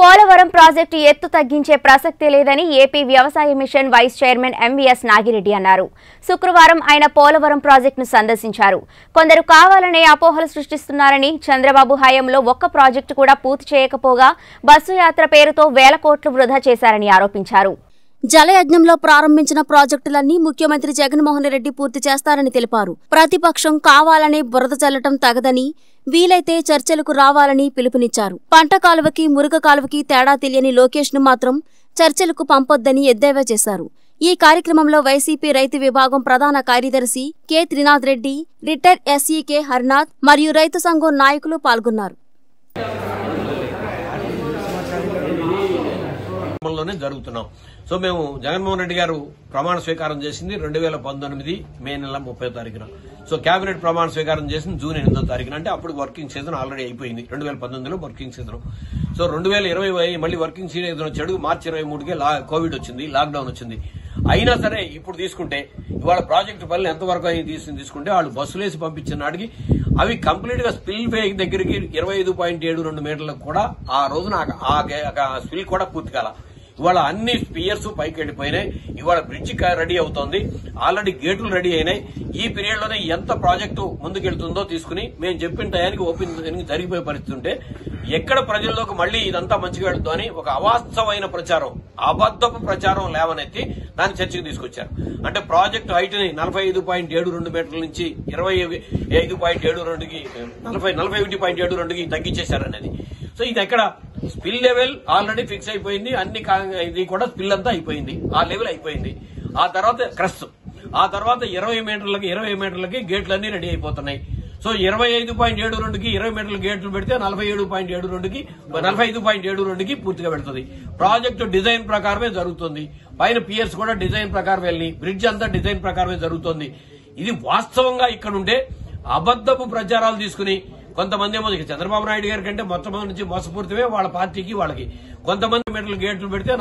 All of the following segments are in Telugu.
పోలవరం ప్రాజెక్టు ఎత్తు తగ్గించే ప్రసక్తే లేదని ఏపీ వ్యవసాయ mission vice chairman MVS Nagireddy అన్నారు. శుక్రవారం ఆయన పోలవరం ప్రాజెక్టును సందర్శించారు. కొందరు కావాలనే అపోహలు సృష్టిస్తున్నారని, చంద్రబాబు హయాంలో ఒక్క ప్రాజెక్టు కూడా పూర్తి చేయకపోగా బస్సు యాత్ర పేరుతో వేల కోట్లు వృధా చేశారని ఆరోపించారు. జలయజ్ఞంలో ప్రారంభించిన ప్రాజెక్టులన్నీ ముఖ్యమంత్రి జగన్మోహన్ రెడ్డి పూర్తి చేస్తారని తెలిపారు. ప్రతిపక్షం కావాలనే బురద చల్లటం తగదని, వీలైతే చర్చలకు రావాలని పిలుపునిచ్చారు. పంట కాలువకి మురుగ కాలువకి తేడా తెలియని లోకేష్ ను మాత్రం చర్చలకు పంపొద్దని ఎద్దేవా చేశారు. ఈ కార్యక్రమంలో వైసీపీ రైతు విభాగం ప్రధాన కార్యదర్శి K Trinath Reddy, retire SE K Harinath మరియు రైతు సంఘం నాయకులు పాల్గొన్నారు. సో మేము జగన్మోహన్ రెడ్డి గారు ప్రమాణ స్వీకారం చేసింది 2019 మే నెల 30వ తారీఖున. సో కేబినెట్ ప్రమాణ స్వీకారం చేసింది జూన్ 8వ తారీఖున. అంటే అప్పుడు వర్కింగ్ సీజన్ ఆల్రెడీ అయిపోయింది. 2019లో వర్కింగ్ సీజన్. సో 2020 మళ్ళీ వర్కింగ్ సీజన్ వచ్చాడు. మార్చి 23కే కోవిడ్ వచ్చింది, లాక్డౌన్ వచ్చింది. అయినా సరే ఇప్పుడు తీసుకుంటే ఇవాళ ప్రాజెక్టు పనులు ఎంతవరకు తీసుకుంటే వాళ్ళు బస్సులేసి పంపించిన నాటికి అవి కంప్లీట్ గా స్పిల్ వే దగ్గరికి 25.72 మీటర్లకు కూడా ఆ రోజున ఆ స్పిల్ కూడా పూర్తి కాల. ఇవాళ అన్ని పియర్స్ పైకి వెళ్ళిపోయినాయి. ఇవాళ బ్రిడ్జ్ రెడీ అవుతోంది, ఆల్రెడీ గేట్లు రెడీ అయినాయి. ఈ పీరియడ్ లోనే ఎంత ప్రాజెక్టు ముందుకెళ్తుందో తీసుకుని మేము చెప్పిన టయానికి ఓపెన్ జరిగిపోయే పరిస్థితి ఉంటే ఎక్కడ ప్రజల్లోకి మళ్లీ ఇదంతా మంచిగా వెళ్తుందో అని ఒక అవాస్తవమైన ప్రచారం, అబద్దపు ప్రచారం లేవనెత్తి దాన్ని చర్చకు తీసుకొచ్చారు. అంటే ప్రాజెక్టు హైట్ ని 45.72 మీటర్ల నుంచి 25.72కి 41.72కి తగ్గించేశారనేది. సో ఇది ఎక్కడ స్పిల్ లెవెల్ ఆల్రెడీ ఫిక్స్ అయిపోయింది. అన్ని ఇది కూడా స్పిల్ అంతా అయిపోయింది, ఆ లెవెల్ అయిపోయింది. ఆ తర్వాత క్రస్, ఆ తర్వాత 20 మీటర్లకి గేట్లన్నీ రెడీ అయిపోతున్నాయి. సో 25.72కి 20 మీటర్ల గేట్లు పెడితే 45.72కి పూర్తిగా పెడుతుంది. ప్రాజెక్టు డిజైన్ ప్రకారమే జరుగుతుంది. పైన పియర్స్ కూడా డిజైన్ ప్రకారం వెళ్ళి బ్రిడ్జ్ అంతా డిజైన్ ప్రకారమే జరుగుతుంది. ఇది వాస్తవంగా ఇక్కడుండే అబద్దపు ప్రచారాలు తీసుకుని కొంతమంది ఏమో చంద్రబాబు నాయుడు గారి కంటే మొత్తం నుంచి మోసపూరితమే వాళ్ళ పార్టీకి వాళ్ళకి. కొంతమంది మీటర్ల గేట్లు పెడితే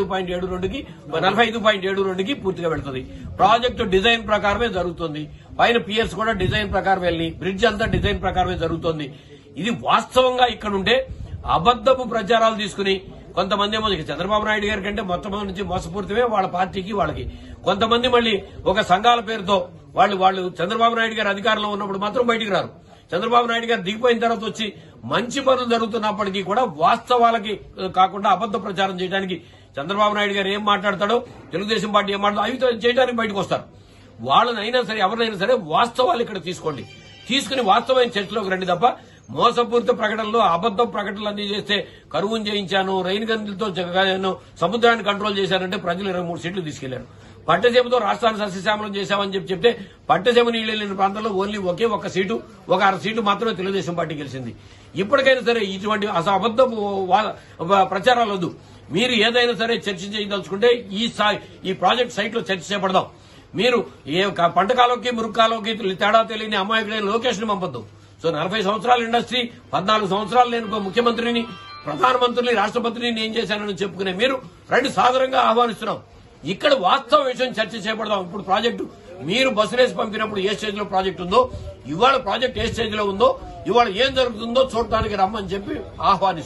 45.72కి పూర్తిగా పెడుతుంది. ప్రాజెక్టు డిజైన్ ప్రకారమే జరుగుతుంది. పైన పియర్స్ కూడా డిజైన్ ప్రకారం వెళ్ళి బ్రిడ్జ్ అంతా డిజైన్ ప్రకారమే జరుగుతుంది. ఇది వాస్తవంగా ఇక్కడుండే అబద్దపు ప్రచారాలు తీసుకుని కొంతమంది ఏమో చంద్రబాబు నాయుడు గారి కంటే మొత్తం నుంచి మోసపూరితమే వాళ్ళ పార్టీకి వాళ్ళకి. కొంతమంది మళ్ళీ ఒక సంఘాల పేరుతో వాళ్ళు చంద్రబాబు నాయుడు గారు అధికారంలో ఉన్నప్పుడు మాత్రం బయటికి రారు. చంద్రబాబు నాయుడు గారు దిగిపోయిన తర్వాత వచ్చి మంచి పనులు జరుగుతున్నప్పటికీ కూడా వాస్తవాలకి కాకుండా అబద్ద ప్రచారం చేయడానికి చంద్రబాబు నాయుడు గారు ఏం మాట్లాడతాడో, తెలుగుదేశం పార్టీ ఏం మాట్లాడో అవి చేయడానికి బయటకు వస్తారు. వాళ్ళనైనా సరే ఎవరినైనా సరే వాస్తవాలు ఇక్కడ తీసుకోండి, తీసుకుని వాస్తవమైన చర్చలోకి రండి తప్ప మోసపూరిత ప్రకటనలు, అబద్ద ప్రకటనలు అన్ని చేస్తే కరువును చేయించాను, రైన్ గన్లతో సముద్రాన్ని కంట్రోల్ చేశానంటే ప్రజలు 23 సీట్లు తీసుకెళ్లారు. పట్టసీమతో రాష్ట్రాన్ని సస్యశ్యామలం చేశామని చెప్తే పట్టసీమ నీళ్లు లేని ప్రాంతంలో ఓన్లీ ఒక సీటు, ఒక 6 సీటు మాత్రమే తెలుగుదేశం పార్టీ గెలిచింది. ఇప్పటికైనా సరే ఇటువంటి అబద్ధపు ప్రచారాలు వద్దు. మీరు ఏదైనా సరే చర్చ చేయదలుచుకుంటే ఈ ప్రాజెక్ట్ సైట్ లో చర్చ చేపడదాం. మీరు పంట కాలంకి మురుగు కాలంకి తేడా తెలియని అమాయకులైన లోకేష్ ని పంపొద్దు. సో 40 సంవత్సరాల ఇండస్ట్రీ, 14 సంవత్సరాలు నేను ముఖ్యమంత్రిని, ప్రధానమంత్రిని, రాష్ట్రపతిని ఏం చేశానని చెప్పుకునే మీరు రండి, సాదరంగా ఆహ్వానిస్తున్నాం. ఇక్కడ వాస్తవ విషయం చర్చ చేపడదాం. ఇప్పుడు ప్రాజెక్టు మీరు బస్సులేసి పంపినప్పుడు ఏ స్టేజ్ లో ప్రాజెక్టు ఉందో, ఇవాళ ప్రాజెక్ట్ ఏ స్టేజ్ లో ఉందో, ఇవాళ ఏం జరుగుతుందో చూడటానికి రమ్మని చెప్పి ఆహ్వానిస్తున్నాం.